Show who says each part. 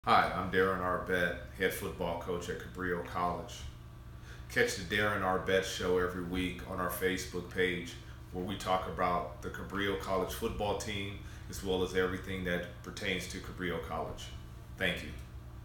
Speaker 1: Hi, I'm Darren Arbet, head football coach at Cabrillo College. Catch the Darren Arbet show every week on our Facebook page where we talk about the Cabrillo College football team as well as everything that pertains to Cabrillo College. Thank you.